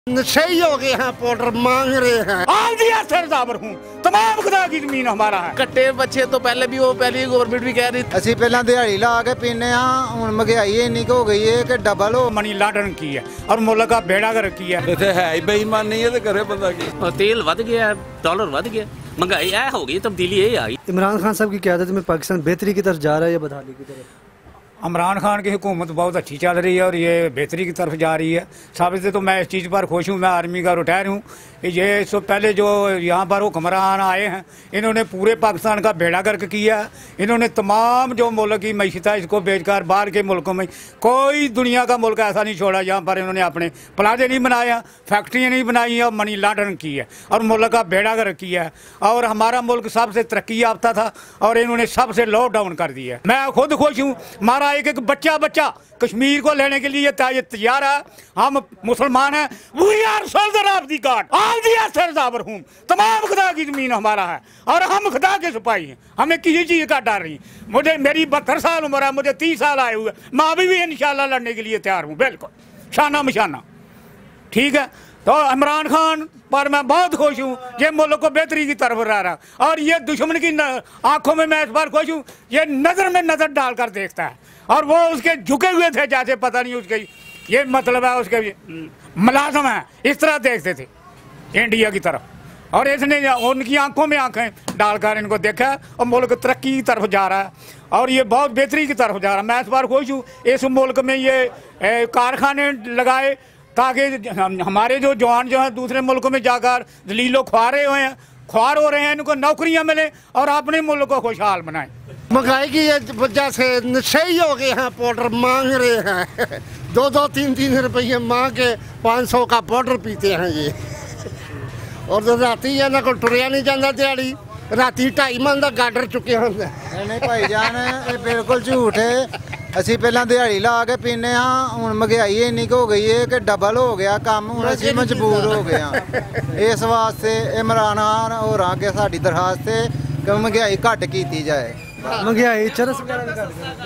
सही हो गए हैं, पाउडर मांग रहे हैं। आल दिया सरदार हूँ, तमाम खुदा की जमीन हमारा है। कट्टे बच्चे तो पहले भी वो पहली गवर्नमेंट भी कह रही थी। ਅਸੀਂ ਪਹਿਲਾਂ ਦਿਹਾੜੀ ਲਾ ਕੇ ਪੀਨੇ ਆ, ਹੁਣ ਮਹਿੰਗਾਈ ਇੰਨੀ ਹੋ ਗਈ ਹੈ ਕਿ ਡਬਲ ਹੋ मनी लाटन की है और मुल्क का बेड़ा कर रखी है। इतने है ही बेईमानी है तो करे बंदा की। तेल वध गया, डॉलर वध गया, महंगाई ऐ हो गई, तब्दीली ये आई। इमरान खान साहब की क़यादत में पाकिस्तान बेहतरी की तरफ जा रहा है या बदहाली की तरफ? इमरान खान की हुकूमत बहुत अच्छी चल रही है और ये बेहतरी की तरफ जा रही है। साबित से तो मैं इस चीज़ पर खुश हूँ। मैं आर्मी का रिटायर हूँ। ये इससे पहले जो यहाँ पर हुक्मरान आए हैं, इन्होंने पूरे पाकिस्तान का बेड़ा गर्क किया। इन्होंने तमाम जो मुल्क की मैशत है इसको बेचकर बाहर के मुल्कों में, कोई दुनिया का मुल्क ऐसा नहीं छोड़ा जहाँ पर इन्होंने अपने प्लाजे नहीं बनाया, फैक्ट्रियाँ नहीं बनाई और मनी लॉन्ड्रिंग की है और मुल्क का बेड़ा गर्क किया है। और हमारा मुल्क सबसे तरक्की याफ्ता था और इन्होंने सबसे लो डाउन कर दिया। मैं खुद खुश हूँ। हमारा एक बच्चा कश्मीर को लेने के लिए तैयार है। हम मुसलमान हैं। We are soldier of the god, ऑल दिया सरदार हूँ, तमाम खुदा की जमीन हमारा है और हम खुदा के सिपाही हैं। हमें किसी चीज़ का डर नहीं। मुझे मेरी 72 साल उम्र है, मुझे 30 साल आए हुए, मैं अभी भी इंशाल्लाह लड़ने के लिए तैयार हूँ, बिल्कुल शाना मशाना। ठीक है, तो इमरान खान पर मैं बहुत खुश हूँ। ये मुल्क को बेहतरी की तरफ रहा और ये दुश्मन की आंखों में मैं इस बार खुश हूँ। ये नज़र में नज़र डालकर देखता है और वो उसके झुके हुए थे जैसे पता नहीं उसके ये मतलब है उसके मुलाजम है, इस तरह देखते थे इंडिया की तरफ। और इसने उनकी आंखों में आंखें डालकर इनको देखा और मुल्क तरक्की की तरफ जा रहा है और ये बहुत बेहतरी की तरफ जा रहा है। मैं इस बार खुश हूँ। इस मुल्क में ये कारखाने लगाए ताकि हमारे जो जवान जो हैं दूसरे मुल्कों में जाकर दलीलो ख्वार हो रहे हैं, इनको नौकरियां मिले और अपने मुल्क को खुशहाल बनाएं। महंगाई की वजह से सही हो गए हैं, पाउडर मांग रहे हैं। 2-2, 3-3 रुपये मांग के 500 का पाउडर पीते हैं ये। और तो राती है ना कोई टुरिया नहीं जाता दिहाड़ी, राती 2.5 मन का गाडर चुके होंगे। नहीं भाईजान, ये बिल्कुल झूठ है। ਅਸੀਂ ਪਹਿਲਾਂ ਦਿਹਾੜੀ ਲਾ ਕੇ ਪੀਨੇ ਆ, ਹੁਣ ਮਹਿੰਗਾਈ ਇੰਨੀ ਹੋ ਗਈ ਹੈ ਕਿ ਡਬਲ ਹੋ ਗਿਆ ਕੰਮ। ਹੁਣ ਅਸੀਂ ਮਜਬੂਰ ਹੋ ਗਏ ਆ। ਇਸ ਵਾਸਤੇ ਇਮਰਾਨ ਖਾਨ ਹੋਰਾਂ ਅੱਗੇ ਸਾਡੀ ਦਰਖਾਸਤ ਹੈ ਕਿ ਮਹਿੰਗਾਈ ਘੱਟ ਕੀਤੀ ਜਾਏ। महंगाई चरस वगैरह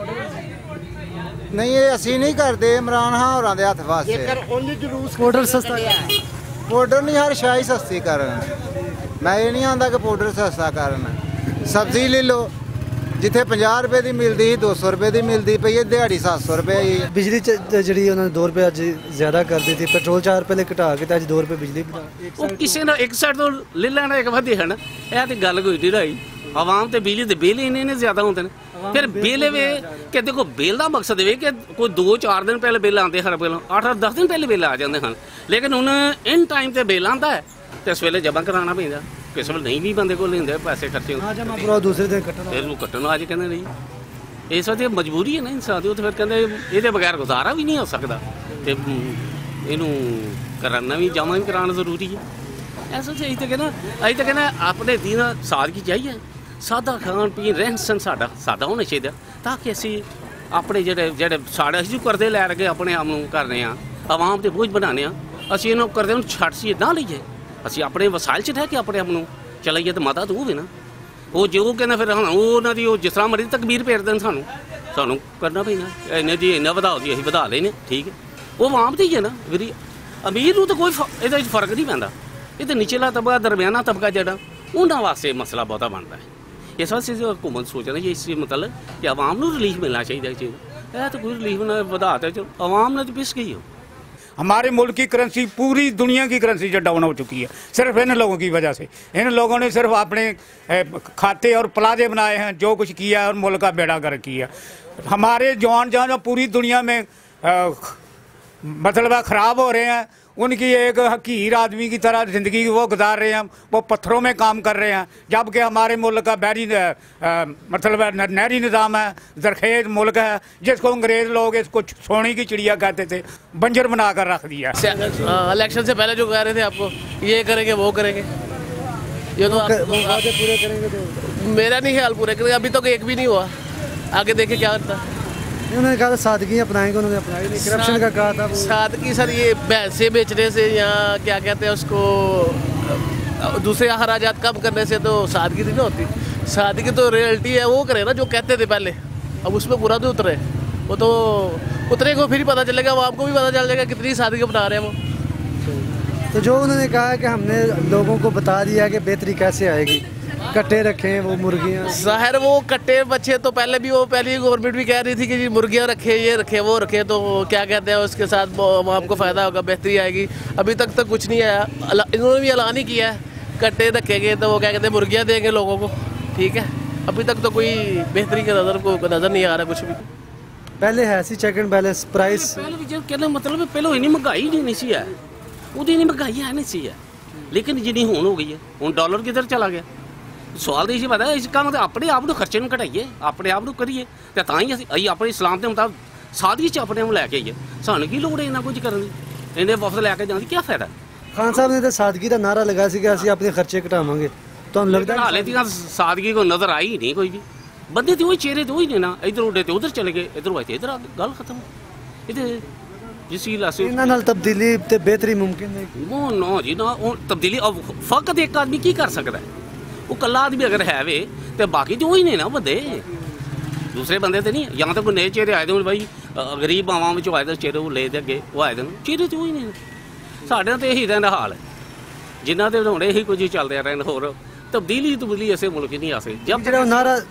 नहीं, ये ਅਸੀਂ नहीं करते, इमरान खान होਰਾਂ ਦੇ ਹੱਥ ਵਾਸਤੇ। पाउडर सस्ता पाउडर नहीं, हर शाही सस्ती करन। मैं ये नहीं आंदा कि पाउडर सस्ता करन। सब्जी ले लो, जिथे 50 रुपए की मिलती 200 रुपए की मिलती पई है, दिहाड़ी 700 रुपए ही। बिजली जी उन्होंने 2 रुपये अज ज्यादा कर दी थी, पेट्रोल 4 रुपये घटा के अज 2 रुपये बिजली किसी ने एक साइड तो ले लेना एक वधे है ना, यह तो गल कोई नहीं रही। आवाम तो बिजली के बिल इन्ने ज्यादा होते हैं। फिर बिल वे कि देखो बिल का मकसद वे कि कोई 2-4 दिन पहले बिल आते, हर बिल 8-10 दिन पहले बिल आ जाते हैं। लेकिन हूँ इन टाइम से बिल आता है तो इस वेले जमा कराना पैदा, किस वे नहीं भी बंदे को लेंदे पैसे खर्चे दूसरे दिन फिर वो कट्टन अज कहते नहीं। इस वजह मजबूरी है ना इंसान की, तो फिर कहते ये बगैर गुजारा भी नहीं हो सकता, तो इनू कराना भी जमा भी कराना जरूरी है। ऐसा अं तो कहना अपने दिन सादगी चाहिए, सादा खान पीन रहन सहन सादा होना चाहिए ताकि असी अपने जेडे साढ़े अस करते लै रहे अपने आप में करने आवाम के बोझ बनाने असी इन्हों करते छड़ सी ना लीए, असी अपने वसाइल च रह के अपने आप में चलाइए तो मदद होवे ना। वो जो कहना फिर उन्होंने जिस तरह मर्जी तकबीर फेर देन सानू करना पैना। इन्हें जी इन्ना वधा दी अं वधा लेने, ठीक है, वो आवाम तो ही है ना वीरी। अमीर को तो कोई ये फर्क नहीं पैंदा, ये तो निचला तबका दरम्याना तबका जोड़ा उन्होंने वास्ते मसला बहुता बनता है। इस वास्ते जो हुकूमत सोच रही है इस मतलब कि आवाम को रिलीफ मिलना चाहिए चीज़, यह तो कोई रिलीफ ना वधाते जो आवाम ने तो पिस गई हो। हमारे मुल्क की करेंसी पूरी दुनिया की करेंसी जो डाउन हो चुकी है सिर्फ इन लोगों की वजह से। इन लोगों ने सिर्फ अपने खाते और प्लाजे बनाए हैं, जो कुछ किया है और मुल्क का बेड़ा गर्क किया। हमारे जवान जहाँ पूरी दुनिया में मतलब ख़राब हो रहे हैं, उनकी एक हकीर आदमी की तरह ज़िंदगी वो गुजार रहे हैं, वो पत्थरों में काम कर रहे हैं। जबकि हमारे मुल्क का बहरी मतलब नहरी निज़ाम है, जरखेज़ मुल्क है, जिसको अंग्रेज़ लोग इसको सोने की चिड़िया कहते थे, बंजर बना कर रख दिया। इलेक्शन से पहले जो कह रहे थे आपको ये करेंगे वो करेंगे, ये तो पूरे करेंगे तो मेरा नहीं ख्याल पूरे करेंगे, अभी तक एक भी नहीं हुआ। आगे देखे क्या होता है। उन्होंने कहा था सादगी अपनाएंगे, उन्होंने अपनाई नहीं। करप्शन का कहा था सादगी सर, ये भैंसे बेचने से या क्या कहते हैं उसको दूसरे अखराजात कम करने से तो सादगी नहीं होती। सादगी तो रियलिटी है, वो करे ना जो कहते थे पहले, अब उसमें पूरा तो उतरे, वो तो उतरे को फिर ही पता चलेगा, वो आपको भी पता चल जाएगा कितनी सादगी अपना रहे हैं वो। तो जो उन्होंने कहा कि हमने लोगों को बता दिया कि बेहतरी कैसे आएगी, कट्टे रखें वो मुर्गियाँ। ज़ाहिर वो कट्टे बच्चे तो पहले गवर्नमेंट भी कह रही थी कि जी मुर्गियाँ रखे, ये रखे, वो रखे, तो क्या कहते हैं उसके साथ आपको फ़ायदा होगा, बेहतरी आएगी। अभी तक तो कुछ नहीं आया। इन्होंने भी ऐलान ही किया है कट्टे रखेंगे तो वो क्या कहते हैं मुर्गियाँ देंगे लोगों को, ठीक है। अभी तक तो कोई बेहतरी के नज़र नहीं आ रहा कुछ भी। पहले है सी चेक एंड बैलेंस प्राइस पहले भी कहने मतलब पहले इन्नी महंगाई नहीं सी है, ਉਹਦੀ ਨਹੀਂ ਮਹਿੰਗਾਈ ਹੈ ਨਹੀਂ ਸੀ ਹੈ, ਲੇਕਿਨ ਜਿੰਨੀ ਹੁਣ ਹੋ ਗਈ ਹੈ, ਹੁਣ ਡਾਲਰ ਕਿੱਧਰ ਚਲਾ ਗਿਆ। ਸਵਾਲ ਤਾਂ ਇਹ ਪਤਾ ਇਸ ਕੰਮ ਤੇ ਆਪਣੇ ਆਪ ਨੂੰ ਖਰਚੇ ਨੂੰ ਘਟਾਈਏ, ਆਪਣੇ ਆਪ ਨੂੰ ਕਰੀਏ ਤੇ ਤਾਂ ਹੀ ਅਸੀਂ ਆਪਣੇ ਇਸਲਾਮ ਦੇ ਮੁਤਾਬਕ ਸਾਦਗੀ ਚ ਆਪਣੇ ਨੂੰ ਲੈ ਕੇ ਆਈਏ। ਸਾਨੂੰ ਕੀ ਲੋੜ ਹੈ ਇਹਨਾਂ ਕੁਝ ਕਰਨ ਦੀ, ਇਹਨੇ ਵਫਦ ਲੈ ਕੇ ਜਾਣ ਦੀ ਕੀ ਫਾਇਦਾ। ਖਾਨ ਸਾਹਿਬ ਨੇ ਤਾਂ ਸਾਦਗੀ ਦਾ ਨਾਰਾ ਲਗਾਇਆ ਸੀ ਕਿ ਅਸੀਂ ਆਪਣੇ ਖਰਚੇ ਘਟਾਵਾਂਗੇ, ਤੁਹਾਨੂੰ ਲੱਗਦਾ ਹਾਲੇ ਤੱਕ ਸਾਦਗੀ ਕੋਈ ਨਜ਼ਰ ਆਈ ਨਹੀਂ ਕੋਈ ਵੀ। ਬੰਦੇ ਤੇ ਉਹੀ ਚਿਹਰੇ ਤੇ ਉਹੀ ਨੇ ਨਾ, ਇੱਧਰ ਉੱਡੇ ਤੇ ਉੱਧਰ ਚਲੇ ਗਏ, ਇੱਧਰ ਹੋਏ ਤੇ ਇੱਧਰ ਆ ਗਏ, ਗੱਲ ਖਤਮ। ਇਹਦੇ ਇਹਨਾਂ ਨਾਲ ਤਬਦੀਲੀ ਤੇ ਬਿਹਤਰੀ ਮੁਮਕਿਨ ਨਹੀਂ। ਉਹ ਨਾ ਜੀ ਨਾ, ਉਹ ਤਬਦੀਲੀ ਫਕਤ ਇੱਕ ਆਦਮੀ ਕੀ ਕਰ ਸਕਦਾ, ਉਹ ਕੱਲਾ ਆਦਮੀ ਅਗਰ ਹੈ ਵੇ ਤੇ ਬਾਕੀ ਤੇ ਉਹੀ ਨੇ ਨਾ ਬੰਦੇ, ਦੂਸਰੇ ਬੰਦੇ ਤੇ ਨਹੀਂ। ਜਾਂ ਤਾਂ ਕੋਈ ਨਏ ਚਿਹਰੇ ਆਏ ਦੇ ਹੁਣ ਬਾਈ, ਗਰੀਬ ਆਵਾਂ ਵਿੱਚੋਂ ਆਏ ਦੇ ਚਿਹਰੇ ਉਹ ਲੈ ਦੇ ਅੱਗੇ ਉਹ ਆਏ ਦੇ ਚਿਹਰੇ ਤੇ ਉਹੀ ਨੇ। ਸਾਡੇ ਨਾਲ ਤਾਂ ਇਹੀ ਰਹਿੰਦਾ ਹਾਲ ਹੈ, ਜਿਨ੍ਹਾਂ ਦੇ ਹੁਣ ਇਹੀ ਕੁਝ ਚੱਲਦੇ ਰਹਿਣ, ਹੋਰ ਤਬਦੀਲੀ ਐਸੇ ਮੁਲਕ ਨਹੀਂ ਆ ਸਕਦੀ। ਜਿਹੜਾ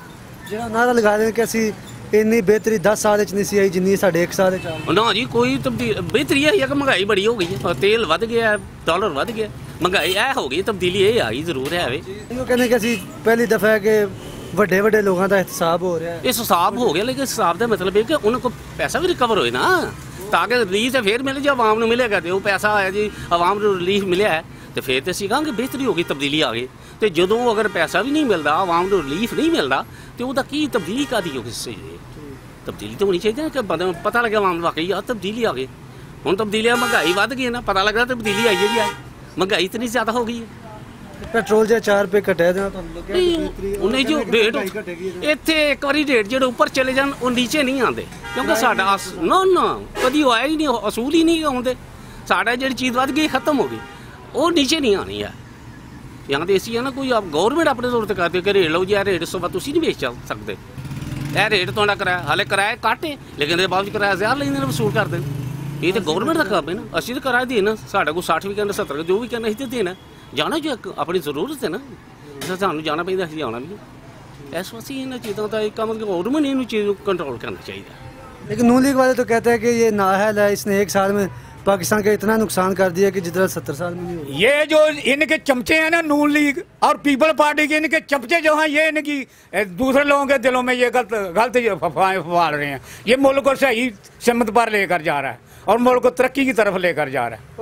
ਨਾਰਾ ਲਗਾ ਰਹੇ ਕਿ ਅਸੀਂ ਇੰਨੀ ਬਿਹਤਰੀ 10 ਸਾਲ ਵਿੱਚ ਨਹੀਂ ਸੀ ਆਈ ਜਿੰਨੀ ਸਾਡੇ 1 ਸਾਲ ਵਿੱਚ ਆ। ਨਾ ਜੀ ਕੋਈ ਬਿਹਤਰੀ ਹੈ ਕਿ ਮਹਿੰਗਾਈ ਬੜੀ ਹੋ ਗਈ ਹੈ, ਤੇਲ ਵੱਧ ਗਿਆ, ਡਾਲਰ ਵੱਧ ਗਿਆ, ਮਹਿੰਗਾਈ ਇਹ ਹੋ ਗਈ, ਤਬਦੀਲੀ ਇਹ ਆਈ ਜ਼ਰੂਰ ਹੈ ਵੇ। ਉਹ ਕਹਿੰਦੇ ਕਿ ਅਸੀਂ ਪਹਿਲੀ ਦਫਾ ਕਿ ਵੱਡੇ ਲੋਕਾਂ ਦਾ ਹਿਸਾਬ ਹੋ ਰਿਹਾ ਹੈ। ਇਸ ਹਿਸਾਬ ਹੋ ਗਿਆ, ਲੇਕਿਨ ਹਿਸਾਬ ਦਾ ਮਤਲਬ ਇਹ ਕਿ ਉਹਨਾਂ ਕੋਲ ਪੈਸਾ ਵੀ ਰਿਕਵਰ ਹੋਏ ਨਾ, ਤਾਂ ਕਿ ਰਿਲੀਫ ਤੇ ਫੇਰ ਮਿਲੇ, ਜੇ ਆਵਾਮ ਨੂੰ ਮਿਲੇਗਾ ਤੇ ਉਹ ਪੈਸਾ ਆਇਆ ਜੀ ਆਵਾਮ ਨੂੰ ਰਿਲੀਫ ਮਿਲਿਆ ਤੇ ਫੇਰ ਤੇ ਅਸੀਂ ਕਹਾਂਗੇ ਬਿਹਤਰੀ ਹੋ ਗਈ, ਤਬਦੀਲੀ ਆ ਗਈ। ਤੇ ਜਦੋਂ ਅਗਰ ਪੈਸਾ ਵੀ ਨਹੀਂ ਮਿਲਦਾ, ਆਵਾਮ ਨੂੰ ਰਿਲੀਫ ਨਹੀਂ ਮਿਲਦਾ, ਤੇ ਉਹਦਾ ਕੀ ਤਬਦੀਲੀ ਕਾਦੀ ਹੋ ਕਿਸੇ ਤਬਦੀਲੀ ਤਾਂ ਹੋਣੀ ਚਾਹੀਦੀ ਹੈ ਕਿ ਬੰਦੇ ਨੂੰ ਪਤਾ ਲੱਗਿਆ ਆਵਾਮ ਨੂੰ ਵਾਕਈ ਆ ਤਬਦੀਲੀ ਆ ਗਈ। ਹੁਣ ਤਬਦੀਲੀ ਮਹਿੰਗਾਈ ਵੱਧ ਗਈ ਨਾ, ਪਤਾ ਲੱਗਦਾ ਤਬਦੀਲੀ ਆਈ ਹੈ ਜੀ, ਮਹਿੰਗਾਈ ਇਤਨੀ ਜ਼ਿਆਦਾ ਹੋ ਗਈ ਹੈ। ਪੈਟਰੋਲ ਜੇ 4 ਰੁਪਏ ਘਟਿਆ ਦੇਣਾ ਤੁਹਾਨੂੰ ਲੱਗਿਆ ਉਹਨੇ ਜੋ ਰੇਟ ਇੱਥੇ ਇੱਕ ਵਾਰੀ ਰੇਟ ਜਿਹੜੇ ਉੱਪਰ ਚਲੇ ਜਾਣ ਉਹ ਨੀਚੇ ਨਹੀਂ ਆਉਂਦੇ, ਕਿਉਂਕਿ ਸਾਡਾ ਨਾ ਕਦੀ ਹੋਇਆ ਹੀ ਨਹੀਂ, ਅਸੂਲ ਹੀ ਨਹੀਂ ਆਉਂਦੇ। ਸਾਡਾ ਜਿਹੜੀ ਚੀਜ਼ ਵੱਧ ਗਈ ਖਤਮ ਹੋ ਗਈ, ਉਹ ਨੀਚੇ ਨਹੀਂ ਆਉਣੀ ਹੈ। ਜਾਂ ਤਾਂ ਅਸੀਂ ਹੈ ਨਾ ਕੋਈ ਗੌਰਮੈਂਟ ਆਪਣੇ ਤੌਰ 'ਤੇ ਕਰਦੇ ਕਿ ਰੇਟ ਲਓ ਜੀ, ਇਹ ਰੇਟ ਇਸ ਤੋਂ ਬਾਅਦ ਤੁਸੀਂ ਨਹੀਂ ਵੇਚ ਸਕਦੇ, ਇਹ ਰੇਟ ਤੁਹਾਡਾ ਕਿਰਾਇਆ ਹਾਲੇ ਕਿਰਾਇਆ ਘੱਟ ਹੈ, ਲੇਕਿਨ ਇਹਦੇ ਬਾਅਦ ਕਿਰਾਇਆ ਜ਼ਿਆਦਾ ਲੈਂਦੇ ਨੇ, ਵਸੂਲ ਕਰਦੇ ਨੇ। ਇਹ ਤਾਂ ਗੌਰਮੈਂਟ ਦਾ ਕੰਮ ਹੈ ਨਾ, ਅਸੀਂ ਤਾਂ ਕਿਰਾਇਆ ਦੇਣਾ, ਸਾਡਾ ਕੋਈ 60 ਵੀ ਕਹਿੰਦਾ 70 ਜੋ ਵੀ ਕਹਿੰਦਾ ਅਸੀਂ ਤਾਂ ਦੇਣਾ, ਜਾਣਾ ਜੋ ਆਪਣੀ ਜ਼ਰੂਰਤ ਹੈ ਨਾ, ਸਾਨੂੰ ਜਾਣਾ ਪੈਂਦਾ, ਅਸੀਂ ਜਾਣਾ ਵੀ। ਇਸ ਵਾਸਤੇ ਇਹਨਾਂ ਚੀਜ਼ਾਂ ਦਾ ਇੱਕ ਕੰਮ गवर्नमेंट इन चीज़ों को कंट्रोल करना चाहिए। लेकिन नून लीग वाले तो कहते हैं कि ये नाअहल है, इसने 1 साल में पाकिस्तान का इतना नुकसान कर दिया कि जितना 70 साल में नहीं हुआ। ये जो इनके चमचे हैं ना, नून लीग और पीपल पार्टी के इनके चमचे जो हैं, ये इनकी दूसरे लोगों के दिलों में ये गलत अफवाहें फैला रहे हैं। ये मुल्क को सही सिमत पर लेकर जा रहा है और मुल्क को तरक्की की तरफ लेकर जा रहा है।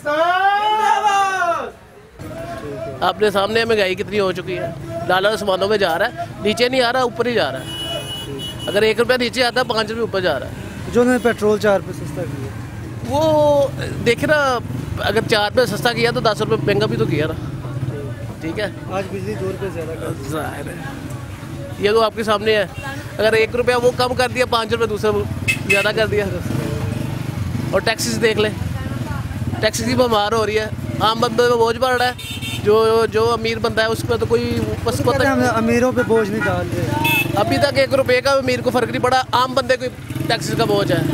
पाकिस्तान आपने सामने महंगाई कितनी हो चुकी है, डॉलर आसमानों में जा रहा है, नीचे नहीं आ रहा, ऊपर ही जा रहा है। अगर 1 रुपया नीचे आता है 5 रुपये ऊपर जा रहा है। जो उन्होंने पेट्रोल 4 रुपये सस्ता किया, वो देखे ना, अगर 4 रुपये सस्ता किया तो 10 रुपये महंगा भी तो किया ना, ठीक है। आज बिजली 2 रुपये ज़्यादा कर दी, जाहिर है ये तो आपके सामने है। अगर 1 रुपया वो कम कर दिया, 5 रुपये दूसरे ज़्यादा कर दिया। और टैक्सीज देख ले, टैक्सी की बीमार हो रही है, आम बंदे पे बोझ पड़ रहा है। जो अमीर बंदा है उस पर तो कोई बस पता हम अमीरों पे बोझ नहीं डाल रहे। अभी तक 1 रुपये का अमीर को फ़र्क नहीं पड़ा, आम बंदे को टैक्सी का बोझ है।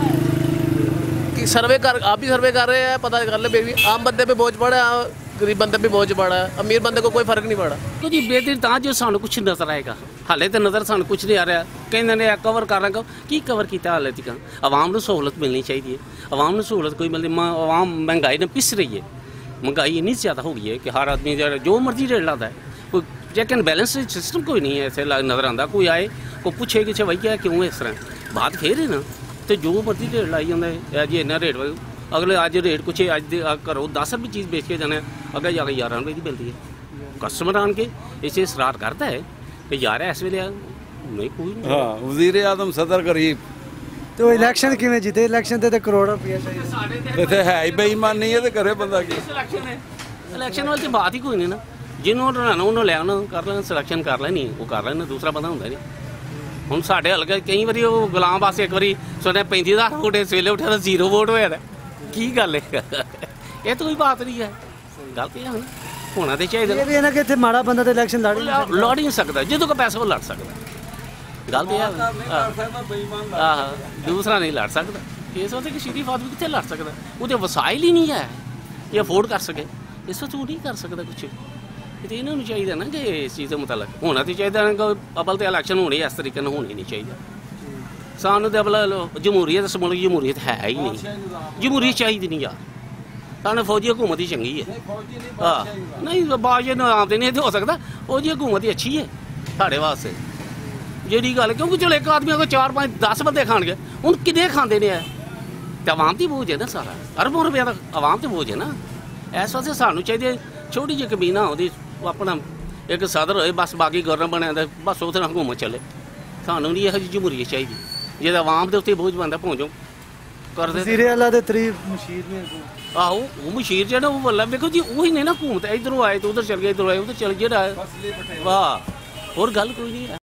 कि सर्वे कर, आप भी सर्वे कर रहे हैं, पता कर ले, फिर भी आम बंदे पे बोझ पड़ा है, गरीब बंदे पे बोझ पड़ा है, अमीर बंदे को कोई फ़र्क नहीं पड़ा। तो जी बेहतरी ਤਾਂ ਜੋ ਸਾਨੂੰ ਕੁਝ ਨਜ਼ਰ ਆਏਗਾ, ਹਾਲੇ ਤਾਂ ਨਜ਼ਰ ਸਾਨੂੰ ਕੁਝ ਨਹੀਂ ਆ ਰਿਹਾ। ਕਹਿੰਦੇ ਨੇ ਕਵਰ ਕਰਾਂਗਾ, ਕੀ ਕਵਰ ਕੀਤਾ ਹਾਲੇ ਤੱਕ? ਆਵਾਮ ਨੂੰ ਸਹੂਲਤ ਮਿਲਣੀ ਚਾਹੀਦੀ ਹੈ, ਆਵਾਮ ਨੂੰ ਸਹੂਲਤ ਕੋਈ ਮਿਲਦੀ, ਆਵਾਮ ਮਹਿੰਗਾਈ ਨਾਲ ਪਿਸ ਰਹੀ ਹੈ, महंगाई इतनी ज़्यादा हो गई है कि हर आदमी जो मर्जी रेट लाता है, कोई चेक एंड बैलेंस सिस्टम कोई नहीं है ऐसे नज़र आता। कोई आए कोई पूछे कि भाई क्या क्यों इस तरह बात फिर है ना, तो जो मर्जी रेट लाई जाता है जी इन्ना रेट, अगले अज रेट कुछ अज घरों 10 रुपये चीज़ बेच के जाने, अगर जाके 11 रुपये की मिलती है। कस्टमर आन के इसे इसरार करता है कि यार इस वे नहीं कोई नहीं। हाँ, वज़ीर आज़म सदर गरीब तो इलेक्शन किमें जीते? इलेक्शन ते करोड़ रुपया चाहिए, इतने है ही बेईमानी है, तो करे बंदा की। इलेक्शन वाली बात ही कोई नहीं ना, जिन्होंने रहना उन्होंने ले आना, कर लेना सिलेक्शन कर लेनी, वो कर लेना, दूसरा बंदा होंगे नहीं। हम साढ़े हल्के कई बार गुलाम पास एक बार सुने 35,000 वोट सवेले उठे तो 0 वोट होया, की गल है? ये तो कोई बात नहीं है, गल तो है होना तो चाहिए। ये भी है ना कि इतने माड़ा बंदा तो इलेक्शन लड़ ही नहीं सकता, जिदों का पैसा वो लड़ सकता, गल तो दूसरा नहीं लड़ सकता। इस वास्ते कि शरीफ आदमी कितने लड़ सकता, वो वसाइल ही नहीं है, ਇਹ ਅਫੋਰਡ ਕਰ ਸਕੇ। ਇਸ ਵਿੱਚ ਉਹ ਨਹੀਂ ਕਰ ਸਕਦਾ ਕੁਛ। ਤੇ ਇਹਨਾਂ ਨੂੰ ਚਾਹੀਦਾ ਨਾ ਕਿ ਇਸ ਚੀਜ਼ ਦੇ ਮੁਤਲਕ ਹੋਣਾ ਤਾਂ ਚਾਹੀਦਾ ਨਾ ਕਿ ਅਬਲ ਤੇ ਇਲੈਕਸ਼ਨ ਹੋਣੀ ਇਸ ਤਰੀਕੇ ਨਾਲ ਹੋਣੀ ਨਹੀਂ ਚਾਹੀਦਾ। ਸਾਨੂੰ ਤਾਂ ਅਬਲ ਜਮਹੂਰੀਅਤ ਸਮਝ ਜਮਹੂਰੀਅਤ ਹੈ ਹੀ ਨਹੀਂ, ਜਮਹੂਰੀਅਤ ਚਾਹੀਦੀ ਨਹੀਂ ਯਾਰ। ਸਾਨੂੰ ਫੌਜੀ ਹਕੂਮਤ ਹੀ ਚੰਗੀ ਹੈ। ਹਾਂ ਨਹੀਂ ਬਾਜ ਆਮ ਤੇ ਨਹੀਂ ਹੋ ਸਕਦਾ, ਫੌਜੀ ਹਕੂਮਤ ਹੀ ਅੱਛੀ ਹੈ ਸਾਡੇ ਵਾਸਤੇ ਜਿਹੜੀ ਗੱਲ। ਕਿਉਂਕਿ ਚਲੋ ਇੱਕ ਆਦਮੀ ਅਗਰ 4 5 10 ਬੰਦੇ ਖਾਣਗੇ, ਹੁਣ ਕਿੰਨੇ ਖਾਂਦੇ ਨੇ ਤੇ ਆਵਾਮ ਦੀ ਬੋਝ ਹੈ ਨਾ ਸਾਰਾ, ਅਰਬੋਂ ਰੁਪਏ ਦਾ ਆਵਾਮ ਤੇ ਬੋਝ ਹੈ ਨਾ। ਇਸ ਵਾਸਤੇ ਸਾਨੂੰ ਚਾਹੀਦੇ ਛੋਟੀ ਜਿਹੀ ਕਮੀਨਾ ਉਹਦੀ ਆਪਣਾ ਇੱਕ ਸਦਰ ਹੋਏ ਬਸ, ਬਾਕੀ ਗਵਰਨਰ ਬਣਿਆ ਦਾ ਬਸ ਉਹਦੇ ਨਾਲ ਹਕੂਮਤ ਚੱਲੇ। ਸਾਨੂੰ ਨਹੀਂ ਇਹੋ ਜਿਹੀ ਜਮਹੂਰੀਅਤ ਚਾਹੀਦੀ ਜਿਹਦਾ ਆਵਾਮ ਦੇ ਉੱਤੇ ਬੋਝ ਬਣਦਾ ਪਹੁੰਚੋ ਕਰਦੇ। ਵਜ਼ੀਰ ਆਲਾ ਦੇ ਤਰੀਫ ਮਸ਼ੀਰ ਨੇ ਆਹੋ ਉਹ ਮਸ਼ੀਰ ਜਿਹੜਾ ਉਹ ਵੱਲਾ ਵੇਖੋ ਜੀ ਉਹੀ ਨੇ ਨਾ ਹਕੂਮਤ। ਇੱਧਰੋਂ ਆਏ ਤਾਂ ਉਧਰ ਚਲ ਗਏ, ਇੱਧਰੋਂ ਆਏ ਉਧਰ ਚਲ ਜਿਹੜਾ ਵਾਹ, ਹੋਰ ਗੱਲ ਕੋਈ ਨਹੀਂ ਹੈ।